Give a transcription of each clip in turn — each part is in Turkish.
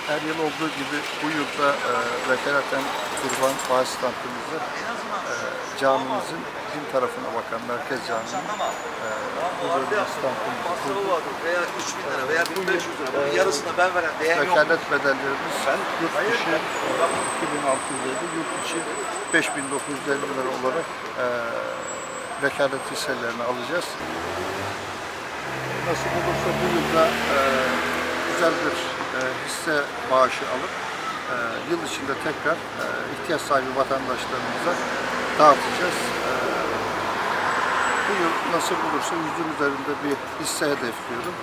Her yıl olduğu gibi bu yılda vekaleten kurban bağış standımızı camimizin din tarafına bakan Merkez Camii'nin burada bir standımızı kurduk. Veya 3.000 lira veya 1.500 lira. Bunun yarısını ben veren değer yok. Vekalet bedellerimiz yurt dışı 2650, yurt içi 5950 lira olarak vekalet hisselerini alacağız. Nasıl olursa bu yılda güzel bir hisse bağışı alıp yıl içinde tekrar ihtiyaç sahibi vatandaşlarımıza dağıtacağız. Bu yıl nasıl olursa 100'ün üzerinde bir hisse hedefliyorum.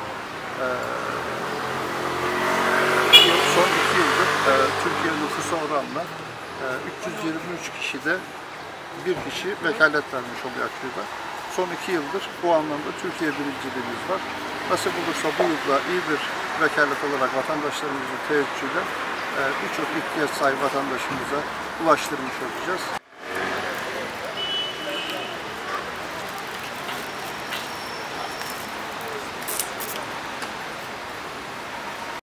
Son 2 yıldır Türkiye nüfusu oranla 323 kişide bir kişi vekalet vermiş oluyor Akçay'da. Son 2 yıldır bu anlamda Türkiye birinciliğimiz var. Nasıl olursa bu yılda iyi bir vekalet olarak vatandaşlarımızın teveccühüyle birçok ihtiyaç sahibi vatandaşımıza ulaştırmış olacağız.